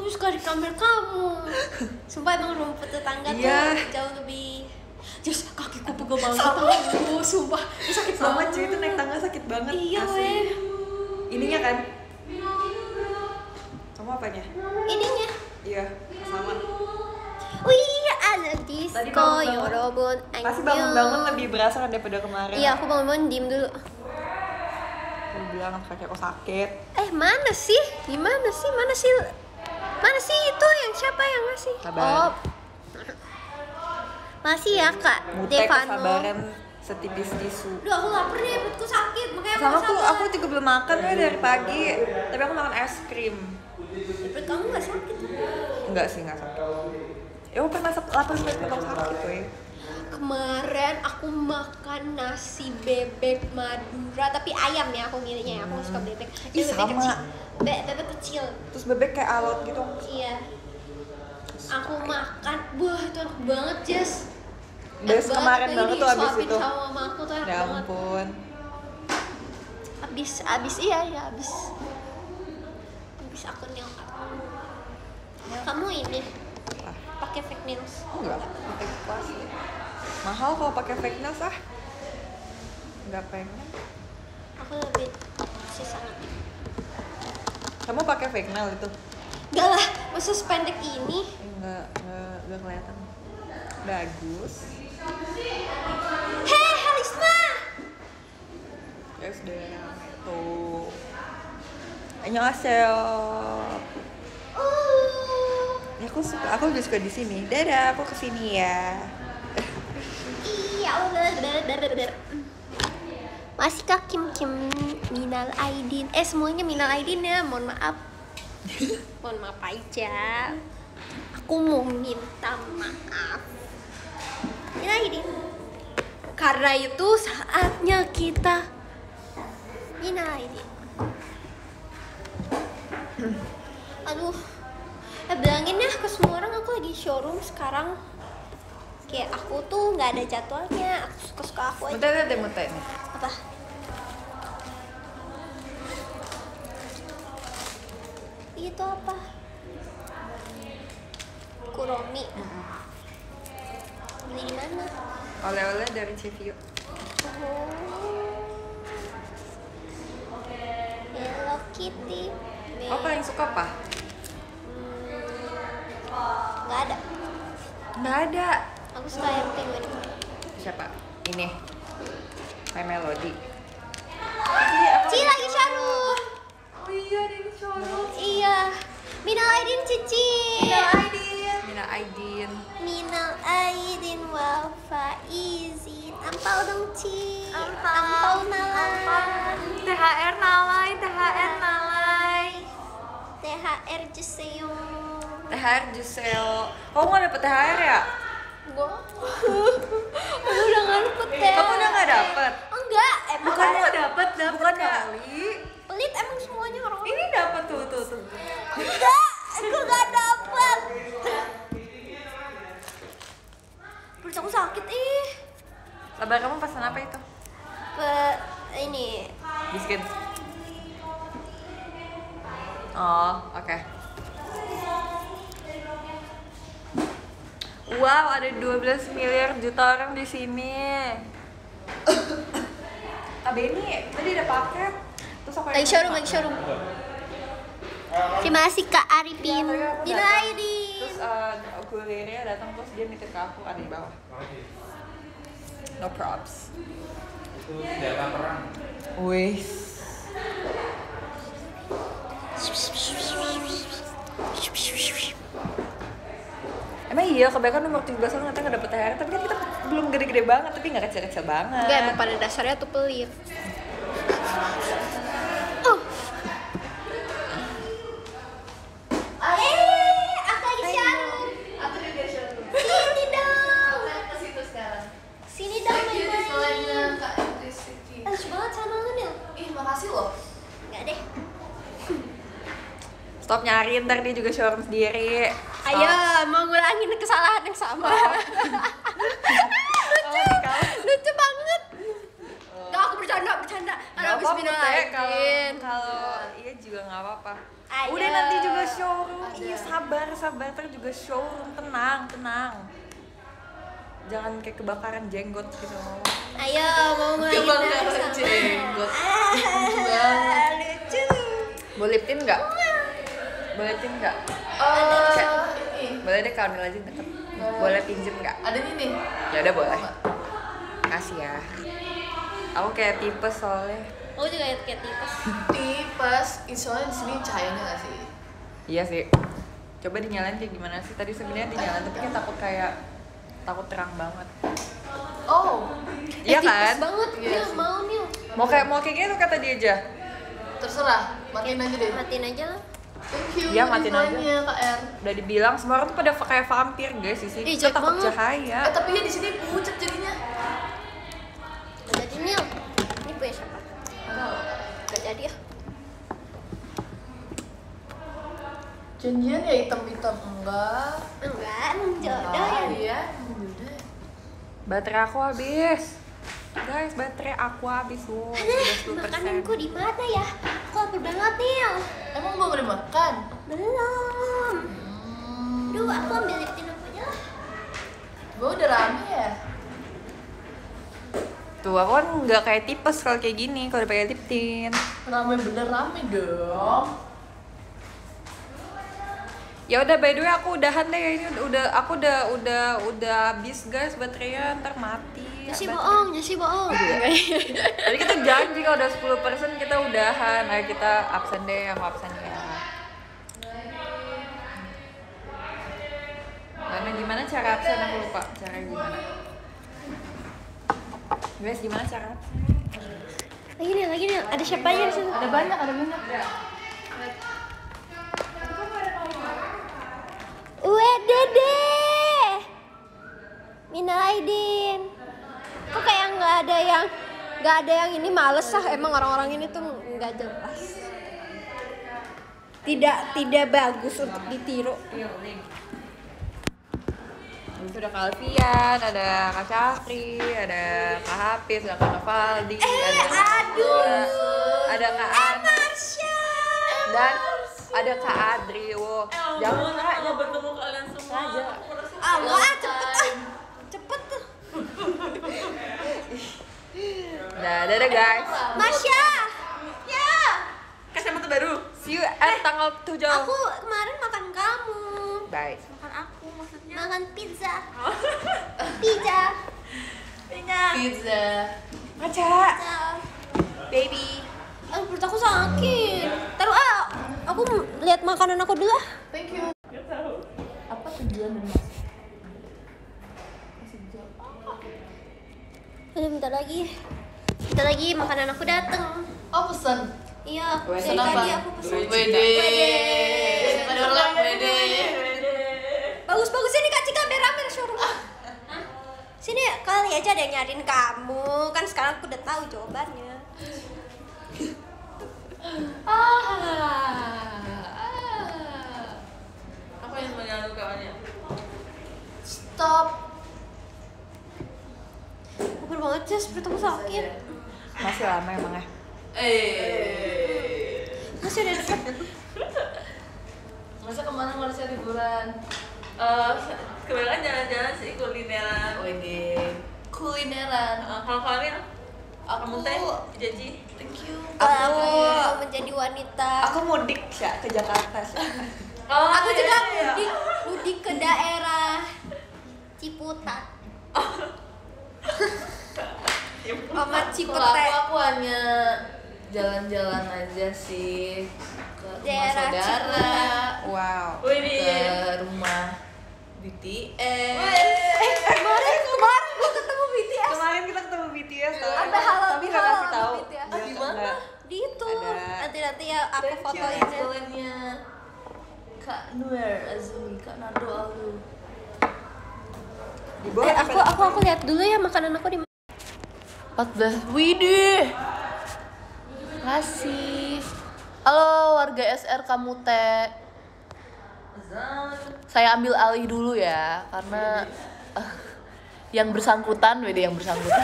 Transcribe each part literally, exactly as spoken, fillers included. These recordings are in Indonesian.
suka di kamar kamu. Sumpah emang rumput tetangga Iya. tuh jauh lebih. Just kakiku pegel banget. Aduh, sumpah. Ini sakit Sama banget. cuy, itu naik tangga sakit banget. Iya, asli. weh. Ininya kan? Kamu apanya? Ininya. Iya, sama. Wih, ada Tadi disco, bangun-bangun. yorobun, Pasti bangun-bangun lebih berasa kan daripada kemarin. Iya, aku bangun-bangun diem dulu. Aku bilang kaki aku sakit. Eh, mana sih? Gimana sih? Mana sih? Mana sih itu yang siapa yang ngasih? Sabar. Oh. Masih ya, Kak Mutek Devano. kesabaran setipis tisu. Duh, aku lapar nih, perutku sakit. Makanya aku Sama aku, sabar. aku juga belum makan ya dari pagi. Tapi aku makan es krim. Perut kamu gak sakit? Enggak sih, enggak sakit. Ya aku pernah sak- lapar sampai potong sakit weh. Kemarin aku makan nasi bebek Madura, tapi ayam ya aku milihnya ya. Aku gak suka bebek. Ih, Bebek sama. kecil. Be- bebek kecil. Terus bebek kayak alot gitu. Iya. Aku makan, wah itu enak banget, Jess. Bes kemarin banget tuh abis disuapin itu. sama mama aku tuh enak Ya banget. ampun. Abis, abis iya ya abis. Abis aku nail art. Kamu ini Ah, pakai fake nails? enggak, pakai pas. Mahal kalau pakai fake nails ah. Enggak pengen. Aku lebih sisa nanti. Kamu pakai fake nail itu? Enggak lah, masa sependek ini? Enggak, enggak, enggak kelihatan. Bagus. Hei, Halisma! Ya sudah. Tuh. Annyeonghaseyo. Uh, Ya, aku suka, aku juga suka di sini. Dadah, aku kesini ya. iya, udah, udah, udah, udah, udah. Masih Kak Kim Kim minal aidin. Eh semuanya minal aidin ya, mohon maaf. Mohon maaf aja. Aku mau minta maaf. Minal aidin. Karena itu saatnya kita minal aidin. Aduh, eh, bilangin ya ke semua orang aku lagi showroom sekarang. Kayak aku tuh nggak ada jadwalnya, aku suka-suka aku aja. Mutai, mutai, mutai nih. Apa? Itu apa? Kuromi. Beli di mana? Oleh-oleh dari Cevio. Oh. Hello Kitty. Oh, paling suka apa? Nggak ada. Nggak ada. Aku suka yang penguin. Siapa? Ini. My Melody. Ci lagi showroom. Oh iya, ini showroom. Iya. Minal aidin Cici. Aidin. Mina Aidin. Minal aidin wal faizin. Ampau dong Ci. Ampau. Ampau nalai. T H R nalai, T H R nalai. T H R Juseyo. T H R Jusel. Kamu nggak dapet T H R ya? Gua. Aku udah nggak dapet ya. Kamu udah nggak dapet? Enggak, emang Bukannya ada. dapet, dapet Bukan kali. Pelit emang semuanya orang. Ini dapet tuh, tuh, tuh. Enggak, aku nggak dapet. Perut aku sakit ih. Sabar, kamu pesan apa itu? Pe ini Biskuit. Oh, oke. Wow, ada dua belas miliar juta orang di sini. Kak Beni, tadi ada paket. Terus aku lagi showroom, lagi showroom. Terima kasih Kak Arifin. Minal aidin. Terus uh, kurirnya datang terus dia nitip ke aku, ada di bawah. No props. Itu senjata perang. Wih. Emang iya, kebanyakan umur tujuh belas tahun ternyata nggak dapet T H R. Tapi kan kita belum gede-gede banget, tapi nggak kecil-kecil banget. Enggak, emang pada dasarnya tuh pelit. Oh. Eh, aku lagi showroom. Aku juga showroom. Sini dong. Saya ke situ sekarang. Sini dong Thank you main-main. display-nya Kak Rizky. Halus banget sama lu Nil. Ih, makasih loh. Enggak deh. Stop nyari, ntar dia juga showroom sendiri. Stop. Ayo, mau ngulangin kesalahan yang sama. Lucu, lucu banget. Gak, aku bercanda, bercanda. Karena Nggak habis apa-apa, minal Teh. Kalau aidin. kalau iya juga nggak apa-apa. Ayo. Udah nanti juga showroom. Iya sabar sabar, ntar juga showroom. Tenang tenang. Jangan kayak kebakaran jenggot gitu. Ayo, mau mulai Kebakaran kita sama. jenggot. Ah, lucu. Boleh lip tint nggak? Boleh tint nggak? Eh, Cek. ini. Boleh deh kalau aja deket. Boleh pinjem nggak? Ada ini nih. Ya udah boleh. Kasih ya. Aku kayak tipes soalnya. Aku juga kayak tipes. Tipes, soalnya di sini cahayanya nggak sih? Iya sih. Coba dinyalain kayak gimana sih? Tadi sebenarnya dinyalain tapi kan takut kayak takut terang banget. Oh, Iya Eh, tipes kan? banget. Iya Iya, sih. mau nih. Mau kayak mau kayak gitu kata dia aja. terserah. Matiin aja deh. Matiin aja lah. Thank you. Iya, matiin aja. infonya, Kak R. Udah dibilang semua orang tuh pada kayak vampir guys di sini. Ih, Kita jelek takut banget. cahaya. Eh tapi ya di sini pucat jadinya. Gak jadi nih. Ini punya siapa? Gak jadi ya. Janjian ya hitam-hitam enggak. Enggak, emang jodoh Enggak, ya. iya. Udah. Baterai aku habis. Guys, baterai aku habis loh. Aduh, makananku di mana ya? Aku lapar banget nih. Emang belum ada makan? Belum. Hmm. Duh, aku ambil lip tint aku aja lah. Gua udah rame ya. Tuh, aku kan nggak kayak tipes kalau kayak gini kalau udah pakai lip tint. Rame bener rame dong. Ya udah, by the way aku udahan deh ya, ini udah, udah aku udah udah udah habis guys baterainya, ntar mati. Jasi Baterai- bohong, Jasi bohong. Tadi kita janji kalau udah sepuluh persen kita udahan. Ayo kita absen deh, yang mau absen ya. Karena gimana cara absen, aku lupa cara gimana. Guys, gimana cara absen? Lagi nih, lagi nih. Ada siapa aja di situ? Ada banyak, ada banyak. Uwe dede. Minal Aidin. Kok kayak nggak ada yang nggak ada yang ini, males ah, emang orang-orang ini tuh nggak jelas. Tidak tidak bagus untuk ditiru. Habis itu ada Kak Alfian, ada Kak Syafri, ada Kak Hafiz, ada Kak Novaldi, ada aduh. ada Kak Ana, Marsha. dan ada Kak Adri. Wow, jangan Kak, jangan bertemu kalian semua. aja. Ah, nggak, ah, cepet ah. Cepet tuh. Dah, dadah guys. Masya. Ya. Kacamata baru. See you at tanggal tujuh. Aku kemarin makan kamu. Bye. Makan aku maksudnya. Makan pizza. Pizza. Pizza. Pizza. Maca. Pizza. Baby. Ah, perut aku sakit. Taruh ah. Aku lihat makanan aku dulu ah. Thank you. Apa tujuan dan maksud? Udah bentar lagi. Bentar lagi makanan aku dateng. Oh pesen. Iya, Wede. dari Kenapa? tadi aku pesan. Wede. Wede. Ada orang wede. Bagus-bagus ini Kak Cika biar rame showroom. Hah? Sini kali aja ada yang nyariin kamu. Kan sekarang aku udah tahu jawabannya. Ah. Apa yang mengganggu kawannya? Stop. Lapar banget sih, perut aku sakit. Masih lama emang ya. Eh. Masih udah deket. Masa kemana harusnya liburan? Eh, kebanyakan jalan-jalan sih, kulineran. Wede. Kulineran. Eh, kalau kalian, kamu teh janji. Thank you. Aku menjadi wanita. Aku mudik ya ke Jakarta sih. Oh, Aku juga iya, iya. mudik, mudik ke daerah Ciputat. Sama Kalau Cipete. aku, aku hanya jalan-jalan aja sih ke rumah Daerah saudara, Wow. Wih, ke rumah B T S. Eh, kemarin kemarin gua ketemu B T S. Kemarin kita ketemu B T S tuh. Ada halal tapi nggak halal kasih tahu. sama B T S. Iya, Di mana? enggak. Di itu. Ada. Nanti nanti ya aku Thank you, fotoin ya. Instagramnya Kak Nur Azumi, Kak Nado Alu. Di bawah Eh, ada aku aku aku lihat dulu ya makanan aku di mana. empat belas Widih. Makasih. Halo warga S R kamu teh. Saya ambil alih dulu ya karena eh, yang bersangkutan, wede yang bersangkutan.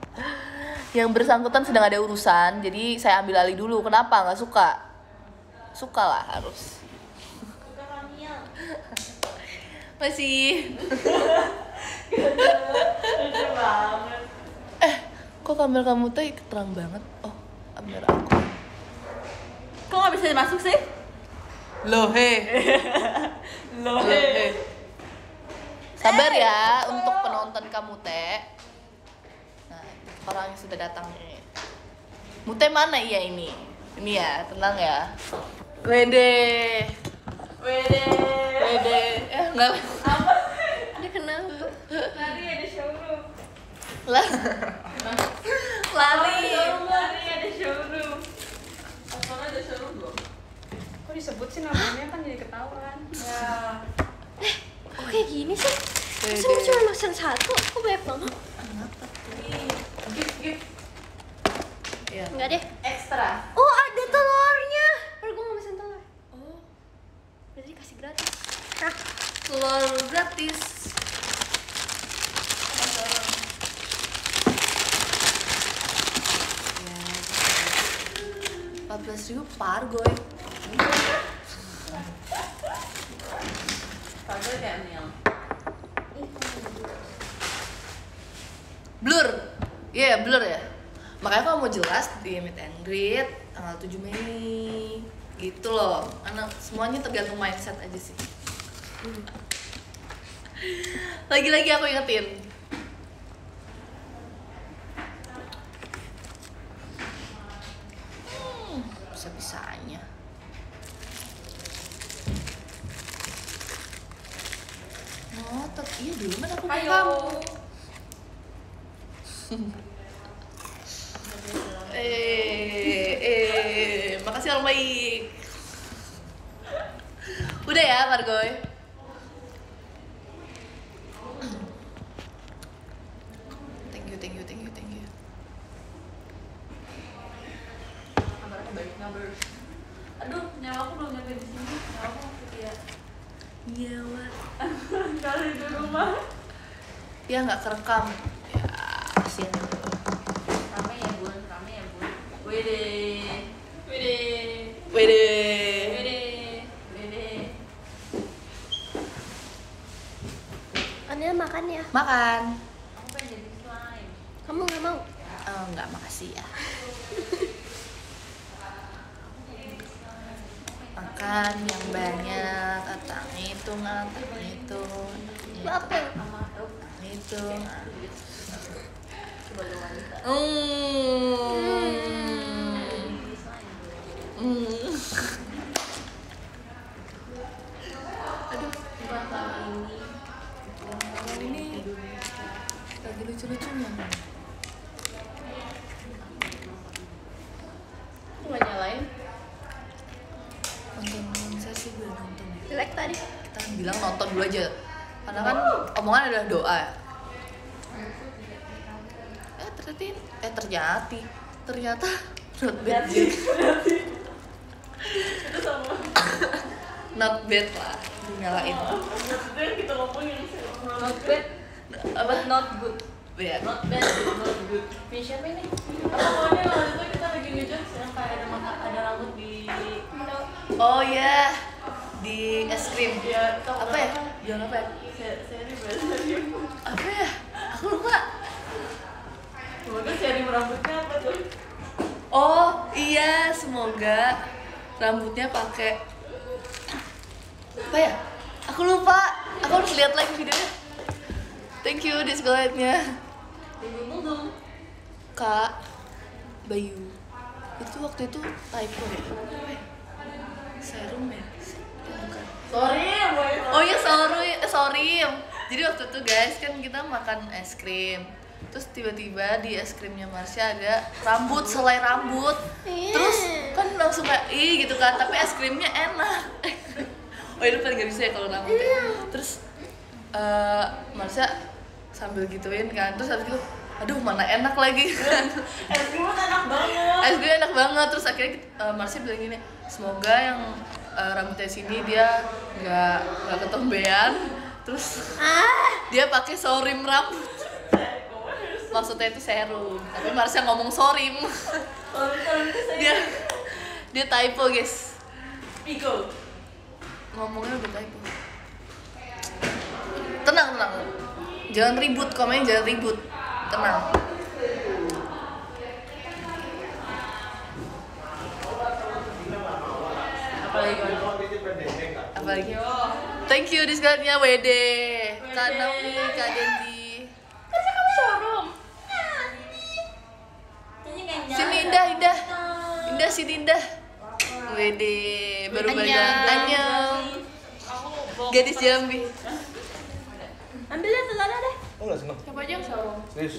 Yang bersangkutan sedang ada urusan, jadi saya ambil alih dulu. Kenapa? Nggak suka? suka lah harus. Suka Kamil. Masih. Lucu banget. Eh, kok kamera kamu tuh terang banget? Oh, kamera aku. Kok nggak bisa masuk sih? Loh he. Loh. Loh he. Sabar ya untuk penonton kamu teh. Nah, orang yang sudah datang nih. Mute mana iya ini? Ini ya, tenang ya. Wede. Wede. Wede. Eh, enggak. Apa? Dia kenapa? Lari ada showroom. Lah. Lari. Lari ada showroom. Apa ada showroom belum? Kok disebut sih namanya kan jadi ketahuan. Ya. Kok kayak gini sih? Wede. Masa cuma mesen satu? Kok banyak banget? Gift gift Iya. Enggak deh. ekstra. Oh, ada telurnya. Baru gue mau mesen telur. Oh. Berarti dikasih gratis. Hah? Telur gratis. Ya. empat belas ribu par goy. Padahal kayak Mil. Blur. Iya, yeah, blur ya. Makanya kalau mau jelas di meet and greet tanggal tujuh Mei. Gitu loh. Karena semuanya tergantung mindset aja sih. Lagi-lagi aku ingetin. Hmm, bisa-bisanya. Ngotot, iya dulu kan aku Ayo. kamu. Eh, eh, makasih orang baik. Udah ya, Margoy. Thank you, thank you, thank you, thank you. Kabarnya baik ngabar. Aduh, nyawa aku belum nyampe di sini. Nyawa aku masih ya. Iya, Wak. Kali di rumah. Ya nggak kerekam. Ya, kasihan. Rame ya bun, rame ya bun. Wede, wede, Wede. wede, wede. Anda makan ya? Makan. Aku pengen jadi slime. Kamu nggak mau? Oh, nggak, makasih ya. Makan yang banyak, atang itu, atang itu, Lu apa? Sama oh, itu. sebagai wanita. Hmm. Jadi slime. Hmm. Bukan kali ini. Kali ini lagi lucu-lucunya. Aku nggak nyalain. Nonton konser sih gue nonton ya. Jelek tadi. Kita bilang nonton dulu aja. Karena kan omongan adalah doa. Eh ternyata, eh ternyata, ternyata not bad sih. Itu sama. Not bad lah, dinyalain. Maksudnya kita ngomongin not bad, Apa? not good. Ya. Not bad, not good. Punya siapa ini? Apa pokoknya waktu itu kita lagi ngejudge yang kayak ada maka ada rambut di Oh ya, di es krim. ya tau Apa ya? Jangan apa ya? Se- seri berarti. Apa ya? Aku lupa. Semoga seri rambutnya apa tuh? Oh iya, semoga rambutnya pakai apa ya? Aku lupa. Aku harus lihat lagi videonya. Thank you disclaimer-nya. Tunggu dong. Kak Bayu. Itu waktu itu typo ya? Serum ya? Bukan. Sorry, boy. Oh iya sorry, eh, sorry. Jadi waktu itu guys kan kita makan es krim. Terus tiba-tiba di es krimnya Marsha ada rambut, selai rambut. Terus kan langsung kayak ih gitu kan, tapi es krimnya enak. Oh itu paling gak bisa ya kalau rambutnya. Terus uh, Marsha sambil gituin kan, terus habis itu aduh mana enak lagi kan. Es krim enak banget. Es krim enak banget. Terus akhirnya uh, Marsha bilang gini, semoga yang uh, rambutnya sini dia nggak nggak ketombean. Terus dia pakai sorim rambut. Maksudnya itu serum, tapi Marsha ngomong sorim. dia dia typo guys. Pico. Ngomongnya udah typo. Tenang, tenang. Jangan ribut, komen jangan ribut. Tenang. Apalagi kan? Apalagi? Thank you diskatnya W D. Kak Naomi, Kak Dendi. Kan kamu showroom. Sini Indah, Indah. Indah sini Indah. W D baru balik. Annyeong. Gadis Jambi. Ambilnya telurnya deh. Oh nggak seneng? Coba aja yang showroom. Serius?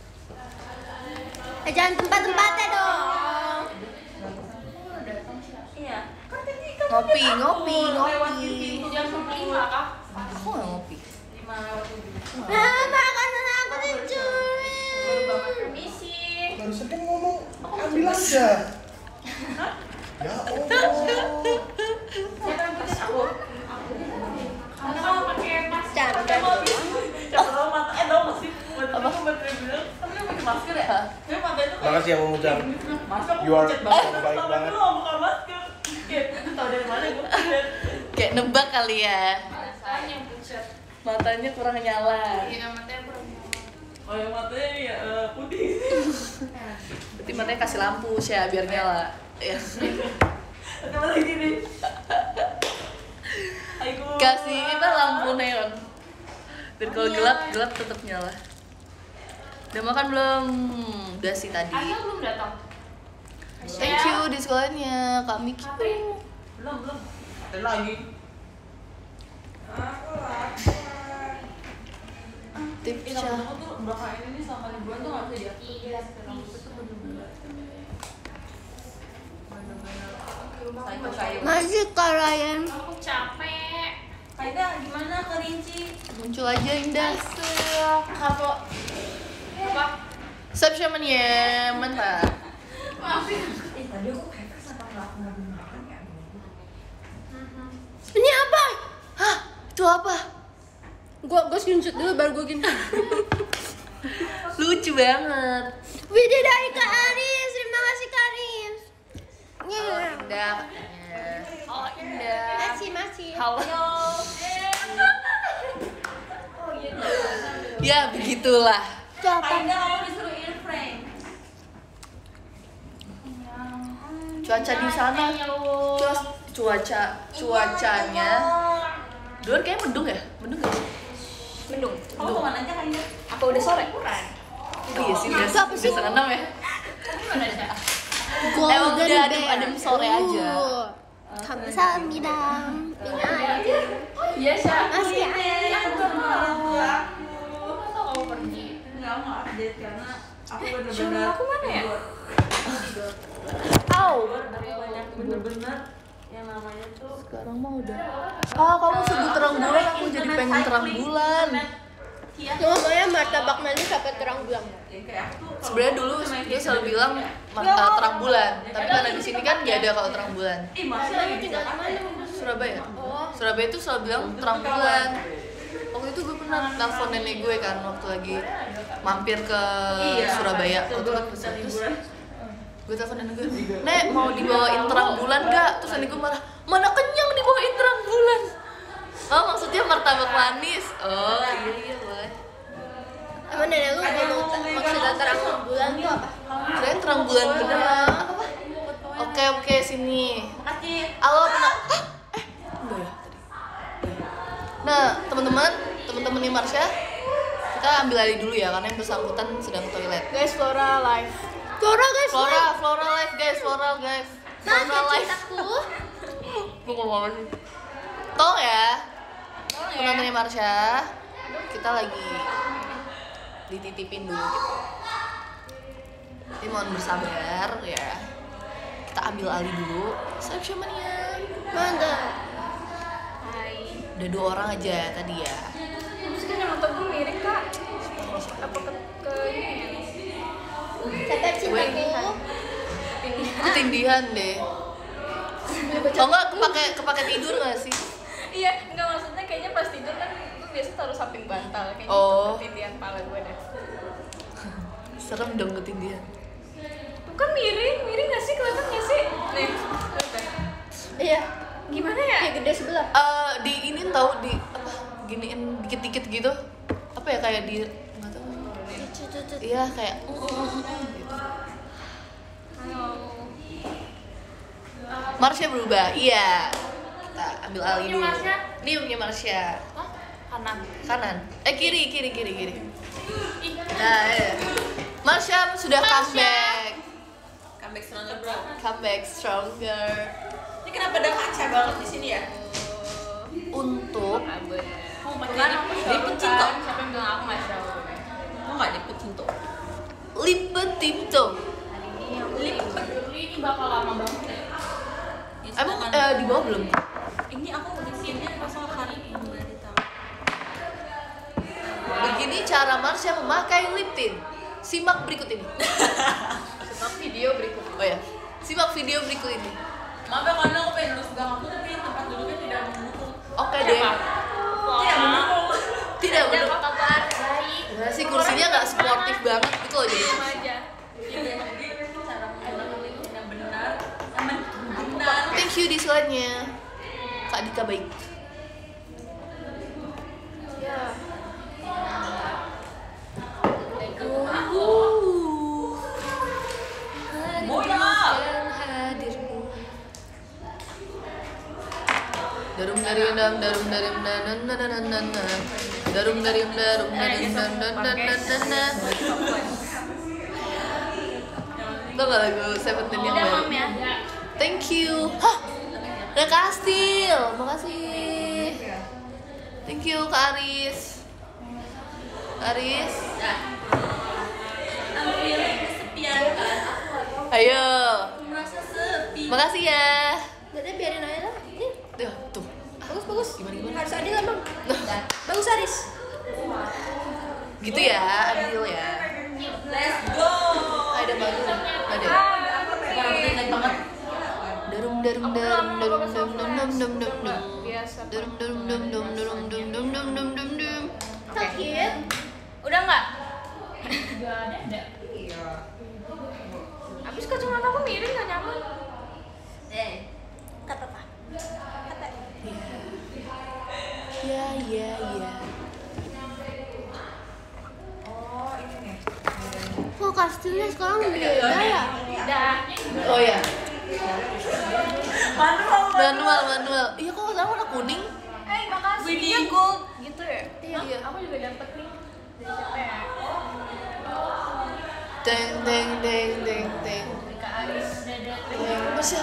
Eh jangan tempat-tempatnya dong. Iya. Ngopi, ngopi, ngopi. Jam lima kah? Aku nggak ngopi. Lima lewat tujuh. Nah, makanan aku dicuri. Baru banget permisi. Barusan kan ngomong ambil aja. Ya Allah. Siapa yang putus aku? Kamu mau pakai masker? Canda. Coba mata eh dong masih apa baterai bilang kamu yang pakai masker ya? Ya mata itu kayak Makasih ya Mumujang. masker aku You are pucat banget. so baik banget. Lu nggak buka masker. Kayak itu tahu dari mana gue? Kayak nebak kali ya. Rasanya yang pucat. Matanya kurang nyala. Iya matanya kurang. Oh yang matanya ya eh, putih. Berarti matanya kasih lampu sih ya biar nyala. Ya. Coba lagi nih. Ayo. Kasih apa lampu neon. Dan kalau gelap gelap tetap nyala. Udah makan belum? Hmm, udah sih tadi. Asal belum datang. Thank you di sekolahnya Kak Miki. Belum belum. Ada lagi. Tips Ih, ya. aku tuh belakangan ini selama liburan tuh nggak bisa diatur. Iya, rambut tuh bener-bener. Bener-bener. Sayur-sayur. Masih Kak Ryan. Aku capek. Kaida gimana kerinci? Muncul aja Indah. Kapo. Apa? Siapa ya? Mantap. Maafin. Eh tadi aku kayak sama nggak aku nggak makan ya. Ini apa? Hah? Itu apa? Gua gua screenshot dulu baru gua gini. Lucu banget. Video dari Kak Aris. Terima kasih Kak Aris. Oh, Indah katanya. Oh, Indah. Masih masih. Halo. Oh iya. Ya, begitulah. Itu apa? Kaida kamu disuruh earphone. Cuaca di sana. Terus cuaca cuacanya. Dulu kayaknya mendung ya? Mendung gak sih? Mendung. Kamu kemana aja Kaida? Apa udah sore? Oh, iya sih, udah Itu apa sih? udah enam ya. Gimana aja? Emang udah adem-adem sore aja. 감사합니다. Mina Aidin. Iya sih. Masih ada. Aku tahu. Masa kamu pergi? Enggak, aku nggak update karena aku bener-bener. Aku mana ya? Au. Banyak bener-bener yang namanya tuh. Sekarang mah udah. Ah, kamu sebut terang bulan, aku jadi pengen terang bulan. Ngomongnya martabak manis sampai terang bulan. Sebenarnya dulu dia selalu bilang uh, terang bulan, tapi karena di sini kan nggak ada kalau terang bulan. Ih, masih lagi di Jakarta. Surabaya. Surabaya itu selalu bilang terang bulan. Waktu itu gue pernah telepon nenek gue kan waktu lagi mampir ke Surabaya. Waktu itu kan terus gue telepon nenek gue, Nek mau dibawain terang bulan nggak? Terus nenek gue marah, mana kenyang dibawain terang bulan? Oh maksudnya martabak manis. Oh iya iya boleh. Emang nenek lu ngomong maksudnya terang bulan tuh apa? Keren terang bulan beneran. Oke oke sini. Makasih. Halo pernah? Hah? Eh enggak ya tadi. Nah teman-teman teman-temannya Marsha, kita ambil alih dulu ya karena yang bersangkutan sedang ke toilet. Guys, Flora live. Flora guys, Flora, Flora live guys, Flora guys. Nah, Flora live. cintaku. Gue ngomong apa sih? Tolong ya. Penontonnya Marsha, kita lagi dititipin dulu gitu. Jadi mohon bersabar ya. Kita ambil alih dulu. Siapa mania? Mantap. Hai. Udah dua orang aja tadi ya. Terus kan yang nonton gue miring kak. Apa ke ke ini? Siapa cintaku? Itu tindihan deh. Kalau nggak kepake kepake tidur nggak sih? Iya, enggak maksudnya kayaknya pas tidur kan gue biasa taruh samping bantal kayaknya Oh. itu ketindihan pala gue deh. Serem dong ketindihan. Tuh kan miring, miring nggak sih kelihatan nggak sih? Nih, lihat deh. Iya. Gimana ya? Kayak gede sebelah. Eh, di ini tahu di apa giniin dikit-dikit gitu apa ya kayak di nggak tahu iya kayak uh, uh, uh, uh, gitu. Marsha berubah iya kita ambil alih dulu Marsha? ini punya Marsha Hah? Kanan. kanan eh kiri kiri kiri kiri nah ya. Marsha sudah comeback Comeback stronger bro. comeback stronger Ini kenapa ada kaca banget di sini ya? untuk Mau pakai lipet cinta. Siapa yang bilang aku nggak shower? Mau nggak lipet cinta? lipet tipto Lipet. Ini bakal lama banget ya. emang eh, di bawah belum Ini aku di sini pasal hari ini dari tahu. begini cara Marsha memakai lip tint simak berikut ini Sebab video berikut. oh ya simak video berikut ini Maaf ya karena aku pengen lulus gang aku tapi tempat duduknya tidak mendukung. oke deh Tidak mendukung. tidak Ada bener apa kabar? Baik. nah, sih kursinya nggak sportif banget gitu loh jadi Diam aja. Iya, jadi cara menggunakan itu yang benar, yang benar. thank you di slide-nya Kak Dika baik Ya. Boya. hadirmu darum darum dam darum darum darum darum darum darum darum darum darum darum darum Tau gak lagu Seventeen yang Udah baru? mam ya. Thank you. Hah, ada kastil. Makasih. Thank you Kak Aris. Kak Aris. Ambil kesepian kan. Ayo. Merasa sepi. Makasih ya. Udah biarin aja lah. Nih, Tuh, tuh. bagus bagus. Gimana gimana? Harus adil emang. Bagus Aris. Gitu ya, adil ya. Let's go. Ada bagus. Ada. Rambutnya naik banget. Darum darum darum darum darum darum darum darum darum. Biasa. Darum darum darum darum darum darum darum darum darum darum darum. Sakit. Udah nggak? Gak ada, ada. Habis kacamata aku miring nggak nyaman. Eh, Kata apa? Kata. Ya ya ya. oh ini nih. Kok kastilnya sekarang beda ya? Udah. Oh ya. Manual. Manual manual. Iya kok sekarang warna kuning? Eh makasih. Winnie. Dia gold gitu ya? Iya, iya. Aku juga dapet nih. Dari siapa ya? Deng deng deng deng deng. Dari Kak Aris. Dadah. Deng. Masya.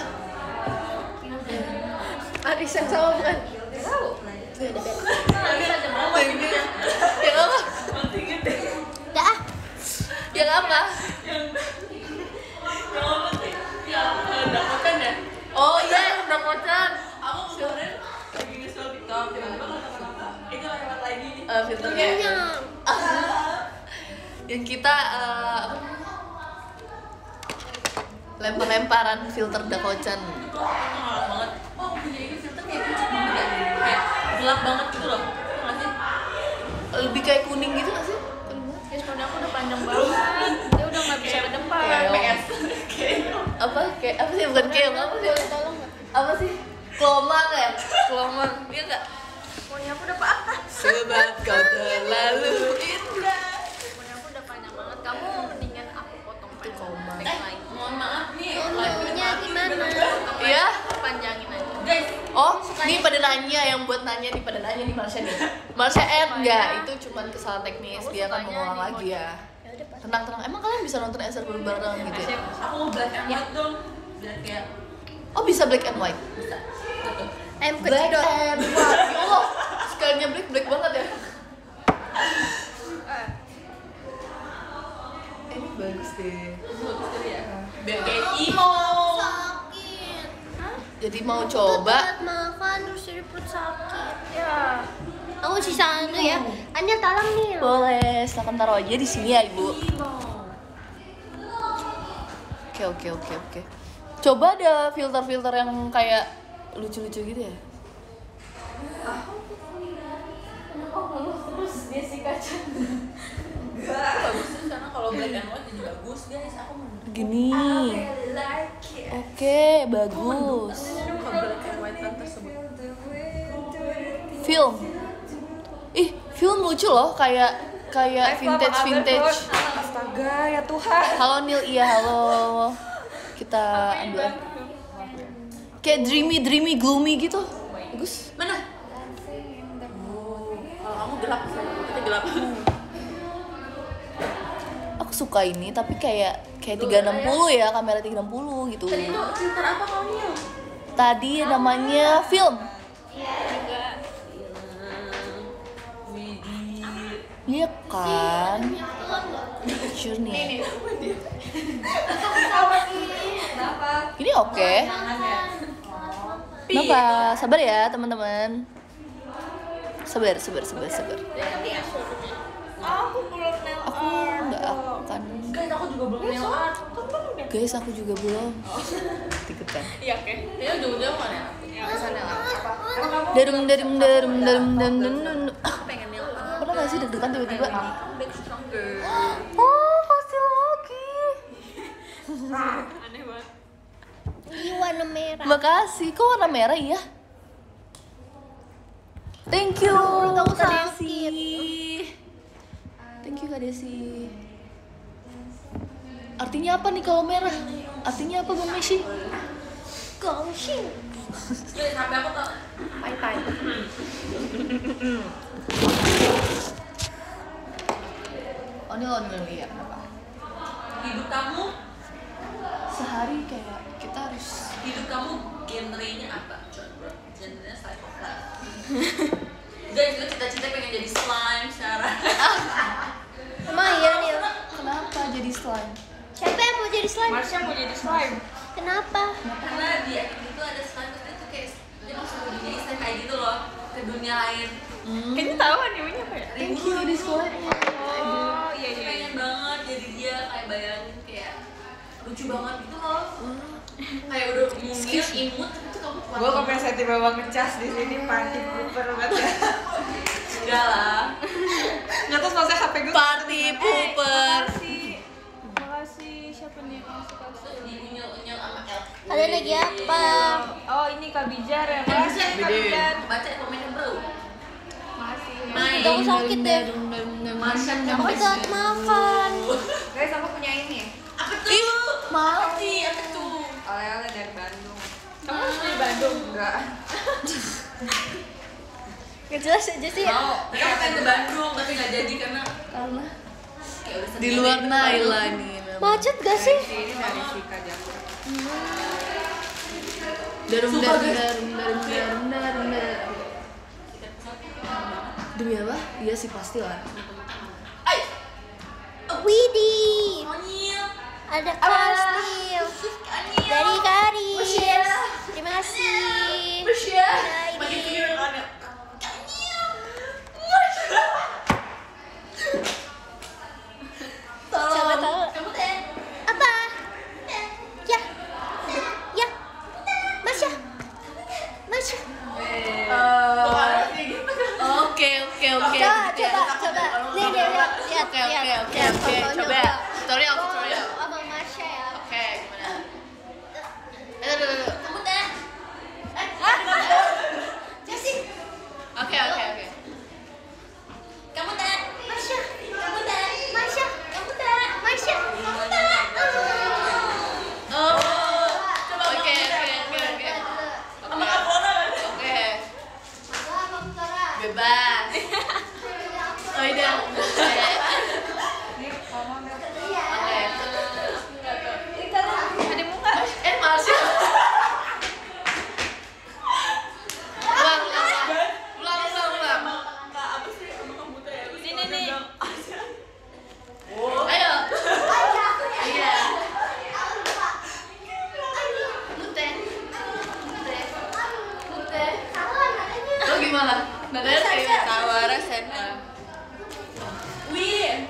Aris yang sama bukan? Tahu. Beda beda. Aris ada berapa? Deng deng. Yang apa? Dah ah. Yang apa? Dakotan ya? Oh iya, yang udah kocan. Aku kemarin lagi nge-scroll TikTok, tiba-tiba kata itu lewat lagi. Eh, filternya. Kenyang. Yang kita eh, apa namanya? lempar-lemparan filter dakocan. Itu aku ngalak banget. Oh punya ini filter kayak pucat banget ya? Kayak gelap banget gitu loh. Tau nggak sih? Lebih kayak kuning gitu nggak sih? Ya sepeda aku udah panjang banget. Dia udah nggak bisa ke depan. Keong. Apa? Kayak apa sih? Bukan keong, apa sih? Boleh tolong nggak? Apa sih? Kelomang ya? Kelomang. Iya nggak? Pokoknya aku udah patah. Sebab kau terlalu indah. Pokoknya aku udah panjang banget. Kamu mendingan aku potong Itu koma. Eh, mohon maaf nih. Maunya gimana? Iya? Panjangin aja. Guys, Oh, ini pada nanya yang buat nanya nih pada nanya nih Marsha nih. Marsha N enggak, itu cuman kesalahan teknis. Aku Dia akan sukanya mengulang nih, lagi ya. Ya udah pas. Tenang tenang. Emang kalian bisa nonton S R bareng gitu ya? aku mau black and white dong. Biar kayak Oh bisa black and white. bisa. Gitu. Ayam Black kecil. and white. Ya Allah, sekalinya black black banget ya. Eh, ini bagus deh. Bagus kali ya. Biar kayak emo. Sakit. Jadi mau Tuh, coba. telat makan terus jadi perut sakit. Ya. Aku sisa itu ya. Anya talang nih. Boleh, silakan taruh aja di sini ya ibu. Oke oke oke oke. Coba ada filter-filter yang kayak lucu-lucu gitu ya. Terus dia si kaca. Bagus sih karena kalau black and white jadi bagus guys. Aku mau Gini. like it. Oke, bagus. Suka black and white tante film. Ih, film lucu loh, kayak kayak vintage vintage. Astaga ya Tuhan. Halo Nil, iya halo. Kita ambil. Kayak dreamy dreamy gloomy gitu. Bagus. Mana? Kalau kamu gelap, kita gelap. Aku suka ini tapi kayak kayak tiga enam puluh ya, kamera tiga enam puluh gitu. Tadi itu filter apa kamu Nil? Tadi namanya film. Iya kan? Sure nih. Ini oke. Kenapa? Sabar ya teman-teman. Sabar, sabar, sabar, sabar. Aku belum nail Aku nggak akan. Guys, aku juga belum nail art. Guys, aku juga belum. Ikutan. Iya oke. Ya ujung-ujung mana? Yang sana lah. Darum, darum, darum, darum, darum, darum. Aku pengen nail art. Pernah nggak sih deg-degan tiba-tiba? Back stronger. Oh, pasti lagi. Aneh banget. Ini warna merah. Makasih, kok warna merah ya? Thank you, aku Kak sakit. Desi. Thank you Kak Desi. Artinya apa nih kalau merah? Artinya apa Bang Meshi? Gongshing. Guys, sampai aku tau. Pai pai. Oh ini lo dulu ya, kenapa? Hidup kamu, Sehari kayak kita harus. hidup kamu genrenya apa? Coba. Genrenya slice of life. Guys, gue cita-cita pengen jadi slime sekarang. Emang iya nih. Kenapa jadi slime? Siapa yang mau jadi slime? Marsha mau jadi slime. Kenapa? Karena di anime itu ada slime, terus itu kayak dia masuk ke dunia Islam kayak gitu loh, ke dunia lain. Kayaknya tahu animenya apa ya? Thank you di slime-nya. Oh iya iya. Pengen banget jadi dia, kayak bayangin kayak lucu banget gitu loh. Kayak udah mungil, imut, itu kamu kuat. Gue kok pengen tiba-tiba ngecas di sini party pooper banget. Enggak lah. Nggak tahu maksudnya H P gue. Party pooper. Makasih. Makasih siapa nih yang suka Terus diunyel-unyel sama elf. Kalian lagi apa? Oh ini Kak Bijar ya. Kak Bijar. Kak Bijar. Baca komennya bro. Makasih. Main. Udah aku sakit deh. Masak Aku telat makan. Guys aku punya ini. Apa tuh? Mati, apa tuh? Oleh-oleh dari Bandung. Kamu harus dari Bandung? Enggak. Gak jelas aja sih. Mau, kita mau pengen ke Bandung tapi nggak jadi karena Karena kayak udah di sendiri luar gitu. Naila nih. memang. Macet gak sih? Ini dari Vika Japur. Darum, Sumpah, darum, guys. darum, darum, darum, darum, darum. Demi apa? Iya sih pasti lah. Ay, Widih. Onyil, Ada kastil. Onyil. Dari Karis. Terima kasih. Bersya. Nah, Makin ini. video Onyil. Onyil. Siapa tahu? Kamu teh. Apa? Ya. Ya. Masya. Masya. Oke, oke, oke. Coba, coba, coba. Nih, nih, lihat, lihat, Oke, oke, lihat. oke, Lihat oke. fotonya, Coba. Mbak. Tutorial, tutorial. Oh, Abang Masya ya. Oke, gimana? Eh, dulu, dulu. Kamu teh. Jessy. Oke, oke, oke. Kamu teh. Masya. Kamu teh. Masya. Kamu teh. Masya. Kamu teh. Oh. Coba, oke, oke, oke, oke. Sama Kak Flora. Oke. Bebas. Oh, iya. Oke. Ada muka. Eh, Marsha. Ulang, ulang, ulang, ulang, ulang. Kak, apa sih sama kamu teh? Sini nih. Ayo. Iya. Mute. Mute. Mute. Lo gimana? Nadanya kayak Tawara Sena. Wih.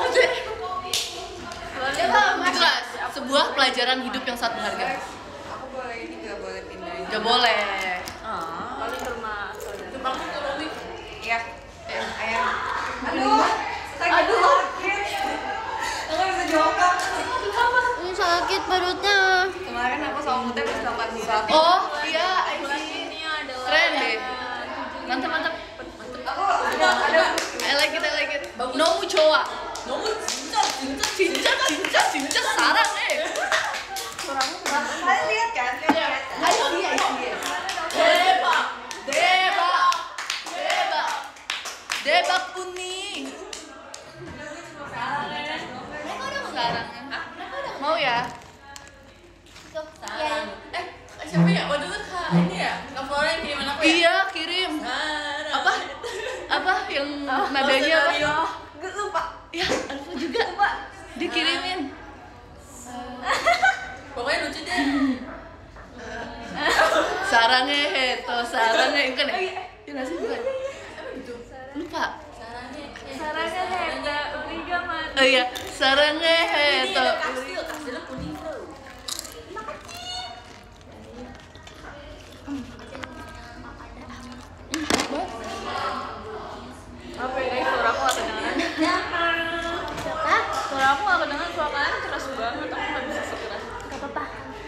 Itulah sebuah pelajaran hidup yang sangat berharga. Aku boleh ini nggak boleh pindah. Gak boleh. Ah. Paling ke rumah saudara. Coba aku ke Romi. Iya. Ayam. Ayam. Aduh. Sakit. Aduh. Aku bisa jongkok. Ini sakit perutnya. Kemarin aku sama Mute pas nonton sesuatu. Oh iya, I see. Ini adalah Keren deh. Mantap, mantap. Dewa. 너무 진짜 진짜 진짜 진짜 진짜 사랑해. Kalian lihat kan? Lihat kan? Ayo dia dia. Debak, debak, debak, debak kuning. Sarang. Mau ya? sarang. Eh, siapa ya? Waktu itu Kak ini ya? Kak Flora yang kiriman aku ya? Iya kirim. Sarang. Apa? Apa yang nadanya apa? Gue lupa. Ya, Alfa juga. Lupa. Dikirimin. Pokoknya lucu deh. Sarangnya heto, sarangnya kan ya? Iya nggak sih bukan? Lupa. Sarangnya. Sarangnya Henda, Uriga man. Oh iya, sarangnya Ini heto. ada kastil, kastilnya kuning tuh. Apa ya guys, suara aku gak kedengeran. Apa? Suara aku gak kedengeran, suara kalian keras banget. Aku gak bisa sekeras. Gak apa-apa.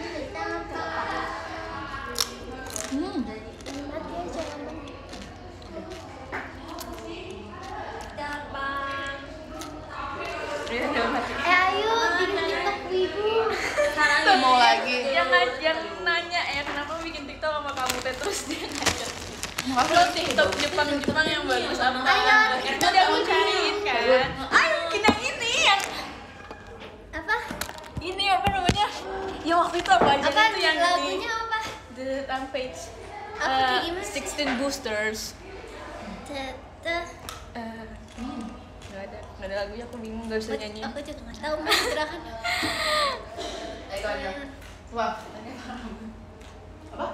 Hmm. Mati aja kamu. Iya, udah mati. Eh ayo bikin TikTok wibu. Tuh mau lagi. Yang, ngaj- yang nanya ya kenapa bikin TikTok sama kamu teh, terus dia ngajak lo TikTok Jepang-Jepang yang bagus apa? Ayo, Itu dia mau cariin kan. Ayo bikin yang ini yang Apa? ini apa namanya? Yang waktu itu apa aja Apa tuh yang lagunya di apa? The Rampage. Apa Eh, kayak gimana sih? sixteen Boosters. Tete. Eh, nggak ada, nggak ada lagunya, aku bingung nggak bisa nyanyi. Aku juga nggak tahu mas gerakan. Ayo aja. Wah. Apa?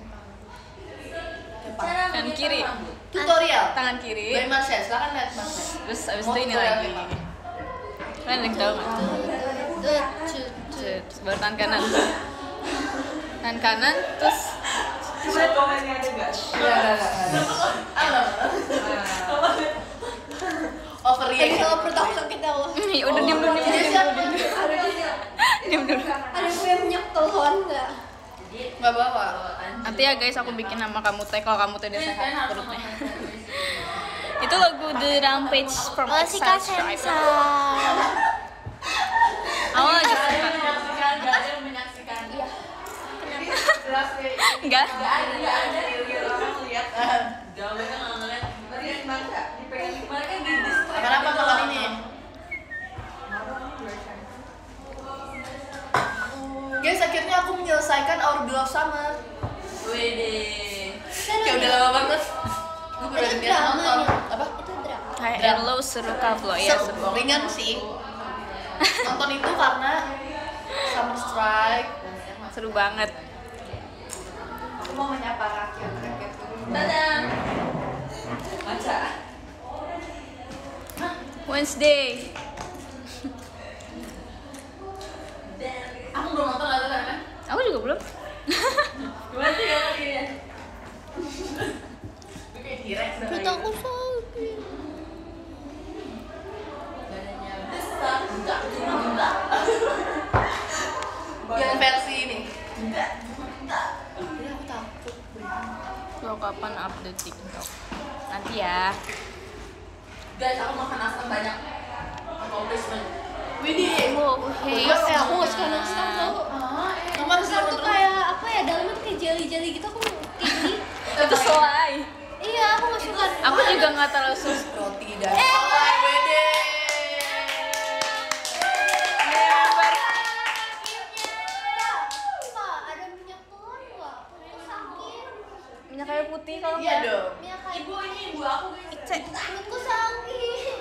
Kanan kiri, Tutorial. tangan kiri. By Marsha, silakan lihat Marsha. Terus abis Mau itu ini tutorial lagi. apa? Kalian ada yang tahu nggak? Terus baru tangan kanan. Tangan kanan, terus Coba komennya ada nggak? Enggak, enggak, enggak. Ah, overreaction. Kalau pertama sakit Allah. ya udah diam dulu, diam dulu, diam dulu. Ada yang punya minyak telon nggak? Enggak bawa. Nanti ya guys, aku bikin nama kamu teh kalau kamu teh udah Kalian sehat harus perutnya. ngomong. Itu lagu The Rampage from Oh si Kak Exile Sensa. Awal aja suka. Menyaksikan, nggak ada yang menyaksikan. Jelas deh. Enggak? Nggak ada, nggak ada real-real orang lihat. Jauh mereka nggak ngeliat. Tadi yang bangga, dipegang kemarin kan di display. Makan apa malam ini? Guys, akhirnya aku menyelesaikan Our Beloved Summer. Wede. Kayak udah lama banget. Gue baru Itu gantian drama nonton. ya? Apa? Itu drama. Hai Hello seru kablo ya Seru, seru. ringan sih. Nonton itu karena Summer Strike. Seru banget. Aku mau menyapa rakyat rakyat. Dadah. Baca. Wednesday. Aku belum nonton lagi kan? Aku juga belum. Gimana sih ya kakinya? Gue kayak T-Rex dah. Perut aku sakit. Badannya besar, enggak, cuma enggak. Yang versi ini. Enggak, enggak. Ini aku takut. Lo kapan update TikTok? Nanti ya. Guys, aku makan asam banyak. Accomplishment. Widih. Wow, hey. Eh aku nggak suka nastar tau. Ah, eh. Nomor satu tuh kayak apa ya? Dalamnya tuh kayak jeli-jeli gitu. Aku kayak gini. Itu selai. Iya aku nggak suka. Aku juga nggak terlalu suka. Roti dan selai, wede. Pak, ada minyak telur nggak? Perutku sakit. Minyak kayu putih kalau Iya dong. Minyak kayu. Ibu ini ibu aku guys. Cek. Perutku sakit.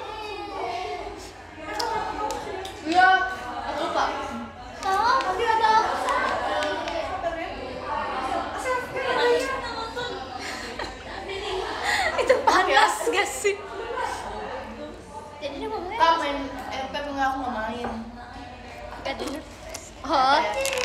Iya. Aku lupa. Tahu, tapi ada aku sakit. Itu panas gak sih? Jadi dia ngomongnya Kak main R P enggak, aku nggak main. gak denger. Oh,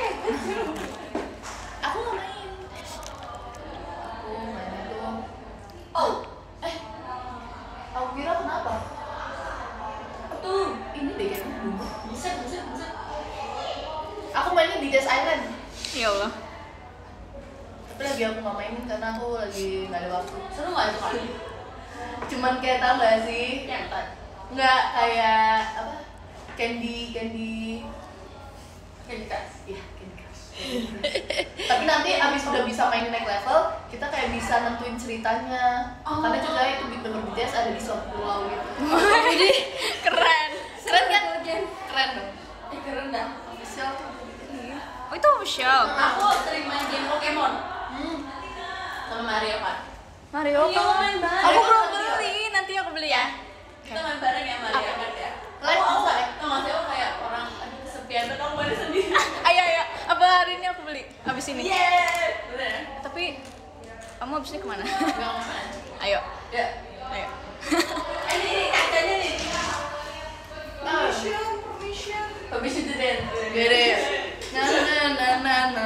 Aku nggak main. Aku main itu. Oh, eh. Aku kira kenapa? Tuh, ini deh kayaknya. Buset, buset, buset. Aku mainnya di Death Island. Ya Allah. Tapi lagi aku nggak mainin karena aku lagi nggak ada waktu. Seru nggak itu kali? Cuman kayak tau gak sih? Kentot. Nggak kayak apa? Candy, candy, candy crush. Iya, candy crush. Tapi nanti abis udah bisa main naik level, kita kayak bisa nentuin ceritanya. Oh. Karena juga itu member B T S ada di suatu pulau gitu. Jadi keren. Keren kan? Keren dong. Eh keren dah. Official tuh. Oh itu official. Aku sering main game Pokemon. Hmm. Sama Mario Kart. Mario Iya, Kart. main bareng. Aku belum beli, nanti aku beli ya. Kita main bareng ya Mario Kart ya. Like, Aku bisa, aku tau gak sih aku kayak orang aduh kesepian banget aku main sendiri. Ayo ayo, apa hari ini aku beli? Abis ini. Yeay. Bener. Tapi kamu abis ini kemana? Gak mau-mau. Ayo, Ya. ayo. Eh ini nih kacanya nih. Permission, permission. Permission to dance. Beres. Na na na na na.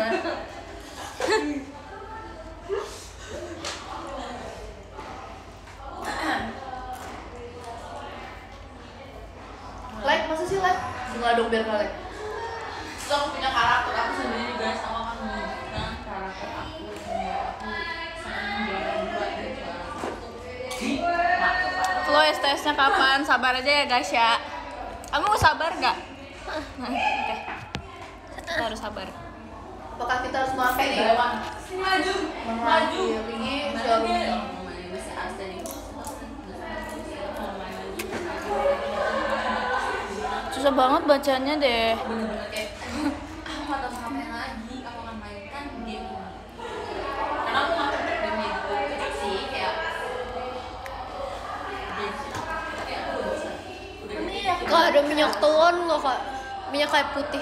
Like, masa sih like? Enggak dong biar nggak like. Terus aku punya karakter aku sendiri guys, aku akan menunjukkan karakter aku sendiri. Aku sangat menjuara dua dan juara satu di Mata. Lo S T S-nya kapan? Sabar aja ya guys ya. Kamu mau sabar nggak? Nah, oke. Kita harus sabar. Apakah kita harus maafin nih? Maju, maju. Mengakhiri showroom. Susah banget bacanya deh. Bener-bener kayak aku nggak tahu mau ngapain lagi, aku akan mainkan game ini. Karena aku nggak pernah game itu kecil sih kayak game sih. Tapi aku udah bisa. Udah Ini gitu. aku Gak ada minyak telon nggak kak? Minyak kayak putih.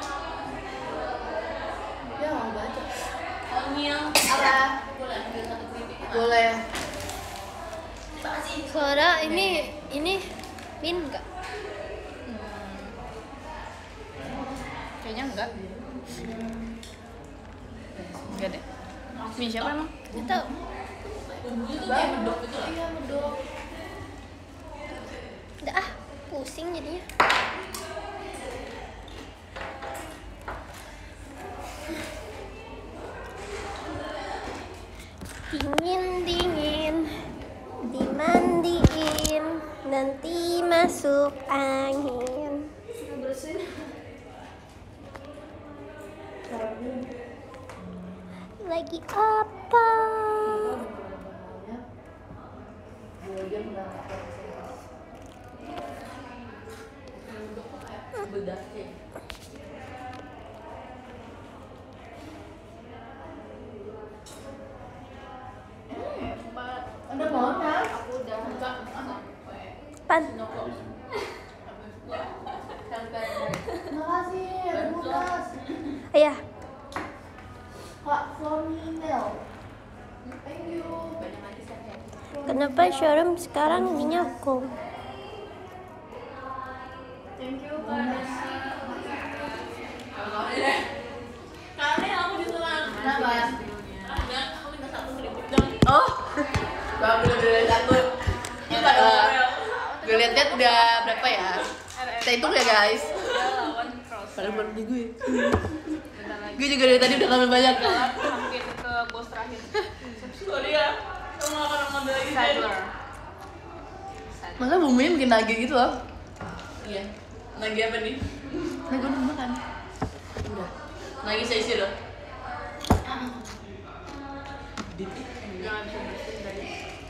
ya mau baca. Oh ini yang Apa? boleh ambil satu keripik nggak? Boleh. Makasih. Suara ini ini min nggak? Kayaknya enggak. Enggak deh. Min siapa emang? Nggak tahu. Bumbunya tuh kayak medok gitu loh. Iya, medok. Udah ah, pusing jadinya. Dingin dingin, dimandiin, nanti masuk angin. Lagi apa? Dua jam udah. Bedah sih. Anda mau kan? Aku udah buka Pan. Makasih, Lukas. Ayah, Kak Florinel. Thank you. banyak lagi saya. kenapa showroom sekarang dinyokong? Thank you, Kak. Karena aku diserang. Kenapa? Karena aku minta satu keripik dong. Oh, gak boleh boleh satu. Ini pada ngomel. Gue liat-liat udah berapa ya? Kita hitung ya guys. Padahal baru di gue. Gue juga dari tadi udah ngambil banyak. Hampir ke bos terakhir. Sorry ya. Kamu gak akan ngambil lagi. Sadler. Masa bumbunya bikin nugget gitu loh. Iya. Lagi apa nih? Nah gue udah makan. Udah. Lagi saya isi loh. Jangan bisa bersihin dari.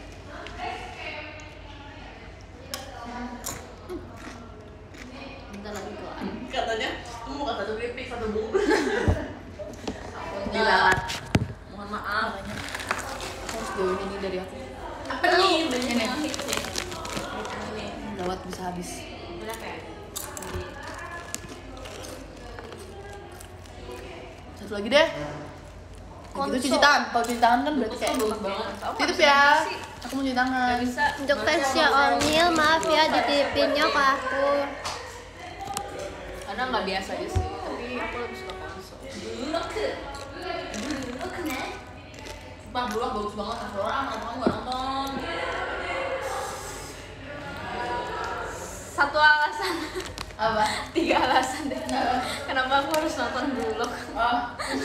Bentar lagi kok. Katanya, kamu mau satu keripik, satu bubur. Dilalat. Mohon maaf. Harus jauhin ini dari aku. Apa nih? Banyak Ini. yang hits ya. Ini. Gawat bisa habis. Berapa ya? Satu lagi deh. Nah, gitu cuci tangan. Kalau cuci tangan kan berarti kayak bagus banget. titip ya. Aku mau cuci tangan. Untuk tesnya Ornil, maaf ya dititipinnya ke aku. Karena nggak biasa aja sih, tapi aku lebih suka konsol. Dulu ke. Dulu ke nih. Sumpah dulu bagus banget kan orang orang nggak nonton. Satu alasan, Apa? tiga alasan deh. Kenapa aku harus nonton Bulog? Oh.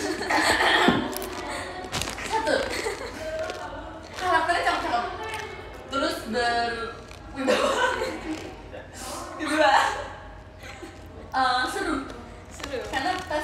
Satu. Karakternya cakep-cakep. Terus berwibawa.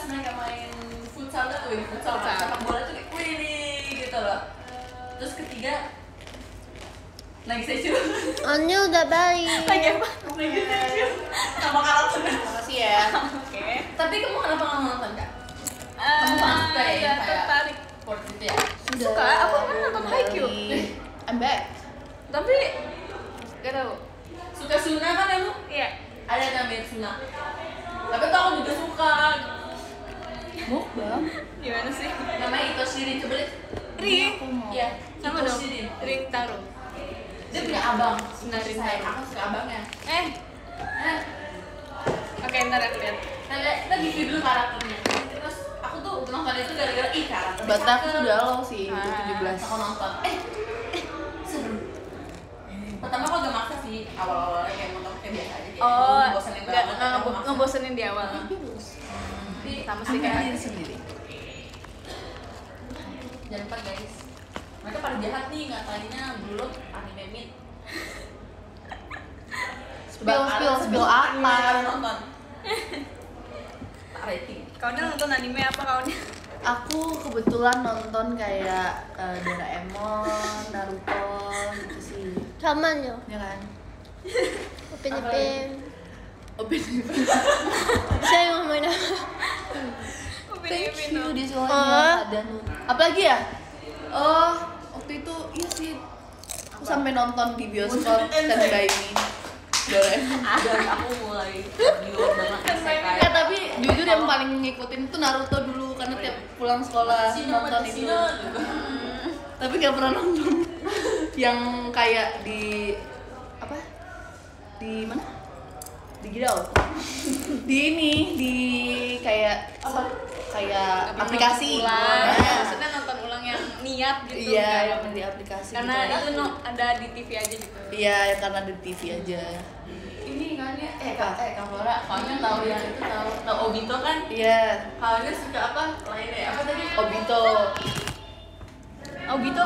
senang kayak main futsal tuh, wih futsal, sepak bola tuh kayak wih nih gitu loh. Terus ketiga lagi session. Anya udah balik. Lagi apa? Lagi session. Sama karakternya. Makasih ya. Oke. Tapi kamu kenapa nggak nonton kak? Kamu pasti suka ya nggak kayak tertarik. sport gitu ya? Suka, aku pernah nonton Haikyuu. I'm back. Tapi gak tau. Suka Suna kan kamu? Iya. Ada yang namanya Suna. Tapi tuh aku juga suka. Mukbang. Gimana sih? Namanya Ito Shirin, coba lihat. Ring. Iya. Sama Ito dong. Shirin. Ring Taro. Dia punya abang. Suna Rin Saya, Taro. aku suka abangnya. Eh, Nah, oke ntar aku lihat. kita lihat kita review dulu karakternya. Terus aku tuh nonton itu gara-gara ih karakternya. Batak cakep. sudah lo sih, Ah. tujuh belas. Aku nonton. Eh, eh, seru. Pertama aku agak maksa sih awal-awalnya kayak nonton kayak biasa aja kayak Oh, bosanin nggak banget. nggak aku ngebo- maksa. ngebosenin di awal. Tapi Sama sih kayak Ambil aku. sendiri. jangan lupa guys. Mereka pada jahat nih ngatainnya belum anime meet. Spill, spill, spill apa? Harus nonton. Tak rating. Kau nonton anime apa kau? Aku kebetulan nonton kayak eh, Doraemon, Naruto gitu sih. Sama yo. Ya kan? Upin Ipin. Opin. Saya ngomongin apa? Thank you di Oh. sekolahnya ada nu- apalagi ya? Oh, waktu itu iya sih. Aku sampai nonton di bioskop Stand By Me. Doraemon. Dan aku mulai viewer banget isekai. Ya tapi jujur yang paling ngikutin tuh Naruto dulu karena tiap pulang sekolah Sino, nonton itu. Sino. Tapi gak pernah nonton yang kayak di apa? Di mana? Di Gidau. Di ini di kayak apa? Kayak aplikasi. Ulang. Nah, Maksudnya nonton ulang yang niat gitu. iya, nggak yang di aplikasi. karena gitu. itu no, ada di T V aja gitu. Iya, yang karena di T V aja. Ini kan ya, eh kak, eh kak Flora, kalian tahu yang itu tahu, tahu Obito kan? Iya, Kalian suka apa? Lainnya apa tadi? Obito. Obito.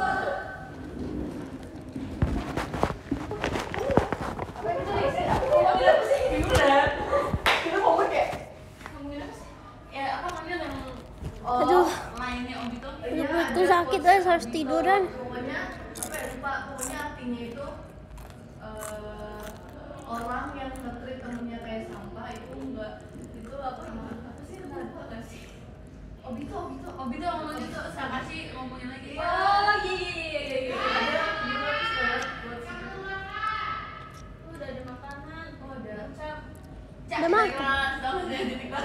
Ngomongin apa sih? Gimana? Kita ngomong kayak ngomongin apa sih? Ya apa namanya yang oh, Aduh. lainnya Obito? Perutku sakit guys, harus tiduran. Pokoknya apa ya, lupa, pokoknya artinya itu eh, orang yang nge-treat temennya kayak sampah itu enggak itu apa apa sih kenapa gak sih? Obito, Obito, Obito ngomong gitu, saya kasih ngomongin lagi. Oh iya iya iya iya. Ada di luar terus buat buat situ. Oh, udah ada makanan. Oh, ada cap. Udah makan. Tahu saya di TikTok.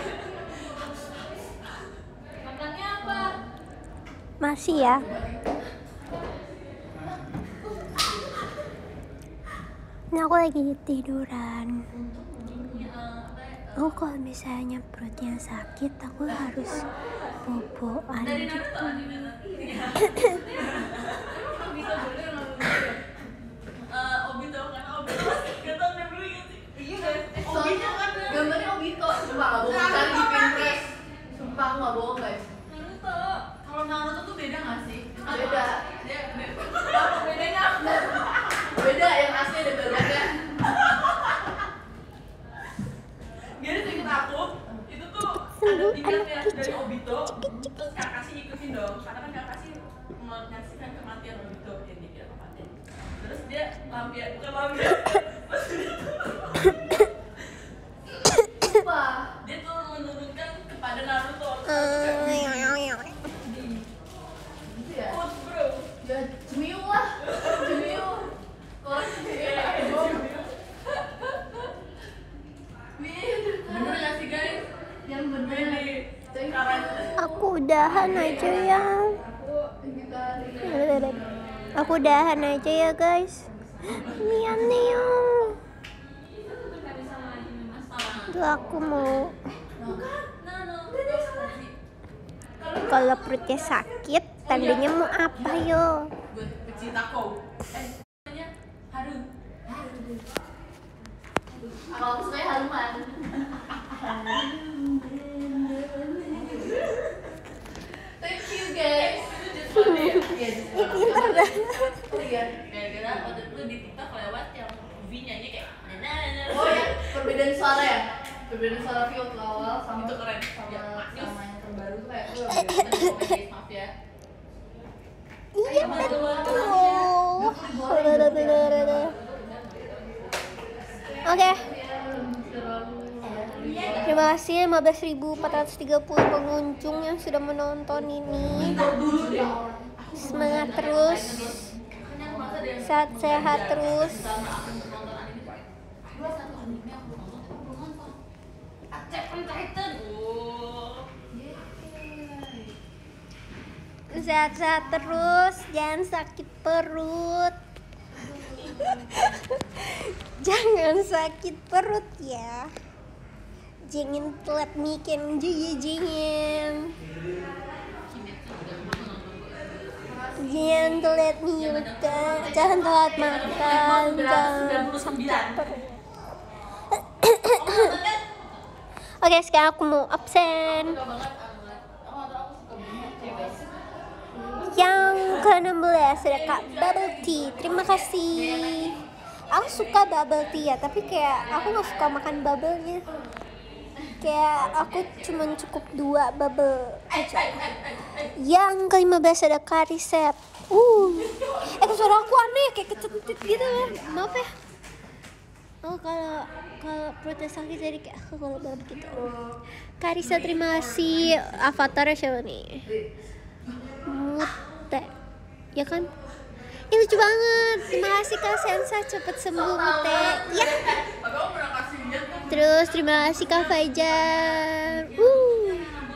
Makannya apa? Masih ya. Ini aku lagi tiduran. Oh kalau misalnya perutnya sakit, aku harus boboan gitu. Eh, Obito kan Obito. Gak tau dia beli gitu. Iya guys. Soalnya kan gambarnya Obito, sumpah gak bohong, cari di Pinterest. Sumpah aku gak bohong guys. Naruto. Kalau Naruto tuh beda nggak sih? Beda. Dia beda. Apa bedanya? Beda, yang asli ada gambarnya. Jadi seinget aku itu tuh ada tingkatnya dari Obito. Terus Kakashi ngikutin dong. Karena kan Kakashi menyaksikan kematian Obito yang dia kira kematian. Terus dia lampian, bukan lampian. Sumpah. Dia tuh menurunkan kepada Naruto. Gitu ya? Quote, bro. Ya, Jemiu lah. Jemiu. Orang Bener gak sih guys? yang bener. Sekarang Aku udahan aja ya. Aku udahan aja ya guys. Mian nih. Tuh aku mau. Kalau perutnya sakit, tandanya mau apa yo? buat pecinta kau. Eh, namanya Haru. Kalau aku suka haluman. Thank you guys. Iya, Pintar dah. oh iya. Gara-gara waktu itu di TikTok lewat yang V nyanyi kayak nah nah nah. Oh ya, perbedaan suara ya? Berbeda suara Vio waktu awal sama Itu keren. sama, Ya, sama yang terbaru tuh kayak oh, beda. Maaf ya. Iya betul. Oke. Terima kasih lima belas ribu empat ratus tiga puluh pengunjung yang sudah menonton ini. Semangat terus. Sehat-sehat terus. Sehat-sehat terus, jangan sakit perut. Jangan sakit perut ya. Jangan telat makan juga jangan. Jangan telat makan, jangan telat makan, jangan sakit perut. Oke, sekarang aku mau absen. Yang ke enam belas ada Kak Bubble Tea. Terima kasih. Aku suka bubble tea ya, tapi kayak aku gak suka makan bubble-nya. Kayak aku cuma cukup dua bubble aja. Yang ke lima belas ada Kak Riset. Uh, eh suara aku aneh kayak kecentit gitu ya. Maaf ya. Oh kalau kalau protes sakit jadi kayak aku kalau bab gitu. Kak Riset terima kasih. Avatarnya siapa nih? Mute, ya kan? Ini lucu banget. Terima kasih Kak Sensa, cepet sembuh Mute. Ya. Terus terima kasih Kak Fajar. Uh.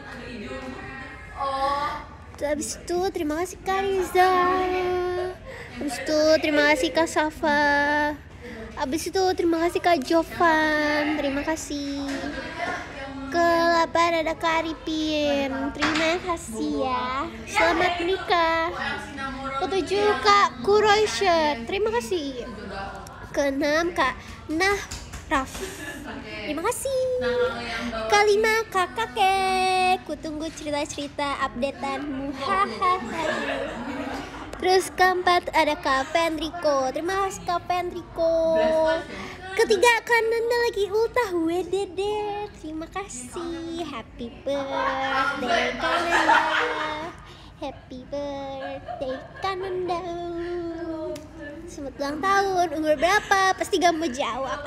Habis itu terima kasih Kak Riza. Habis itu terima kasih Kak Safa. Habis itu terima kasih Kak Jovan. Terima kasih. Ke delapan ada Kak Arifin. Terima kasih ya. Selamat menikah. Ketujuh Kak Kuroisha. Terima kasih. Keenam Kak Nah Raf. Terima kasih. Kelima Kak Kakek. Kutunggu cerita-cerita updateanmu. Hahaha. Terus keempat ada Kak Pendriko. Terima kasih Kak Pendriko. Ketiga Kak Nanda lagi ultah. Wedede. Terima kasih. Happy birthday Kak Nanda. Happy birthday Kak Nanda. Selamat ulang tahun. Umur berapa? Pasti gak mau jawab.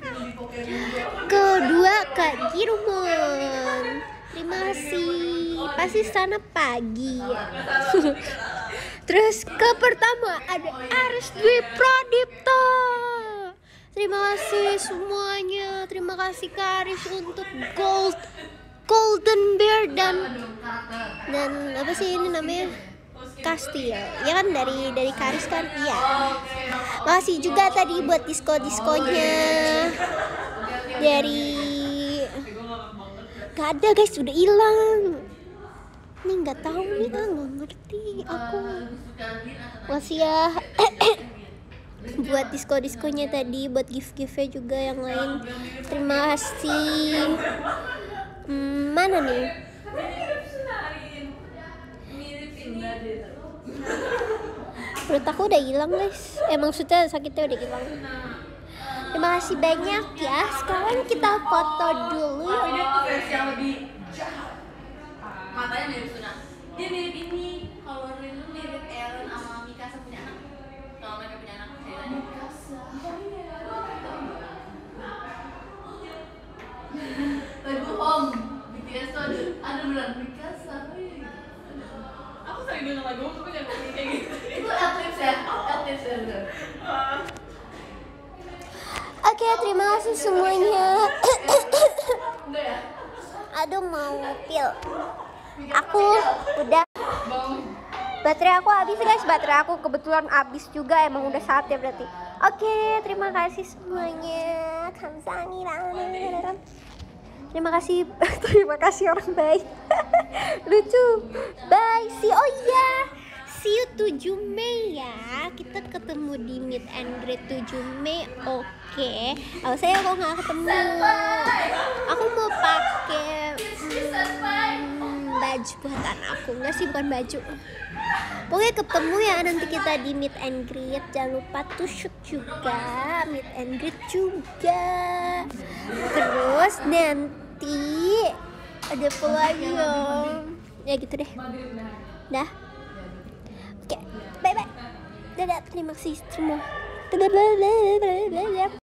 Kedua Kak Girumon. Terima kasih. Pasti sana pagi ya. Terus ke pertama ada Aris Dwi Pradipta. Terima kasih semuanya. Terima kasih Kak Aris untuk gold golden bear dan dan apa sih ini namanya? Kastil. Ya kan dari dari Kak Aris kan? Iya. Makasih juga tadi buat disko-diskonya. Dari gak ada guys, sudah hilang. Ini nggak tahu nih, ah nggak ngerti aku. Masih ya. Buat disko-diskonya tadi, buat gift-giftnya juga yang lain. Terima kasih. Hmm, mana nih? Perut aku udah hilang guys. Eh maksudnya sakitnya udah hilang. Terima kasih banyak ya. Sekarang kita foto dulu yuk. Dia tuh versi yang lebih jahat. Matanya mirip Suna. Dia mirip ini. Kalau Rin mirip Ellen sama Mikasa punya anak. Kalau mereka punya anak, saya nanya Mikasa. Lagu Om B T S tuh ada ada beneran Mikasa. Aku sering denger lagu, tapi jangan ngomong kayak gitu. Itu Eclipse ya? Eclipse ya bener. Oke, terima kasih semuanya. Enggak ya? Aduh mau pil. Aku udah. Baterai aku habis guys. Baterai aku kebetulan habis juga. Emang udah saatnya berarti. Oke, terima kasih semuanya. Kamsahamnida. Terima kasih. Terima kasih orang baik. Lucu. Bye. See. Oh iya. See you tujuh Mei ya. Kita ketemu di Meet and Greet tujuh Mei. Oke. Okay. Oh, saya kok nggak ketemu. Aku mau pakai hmm, baju buatan aku. Enggak sih, bukan baju. Pokoknya ketemu ya nanti kita di Meet and Greet. Jangan lupa to shoot juga, Meet and Greet juga. Terus Mas nanti ada apa lagi dong? Ya gitu deh. Dah. Oke, bye bye. Dadah, terima kasih semua. Dadah.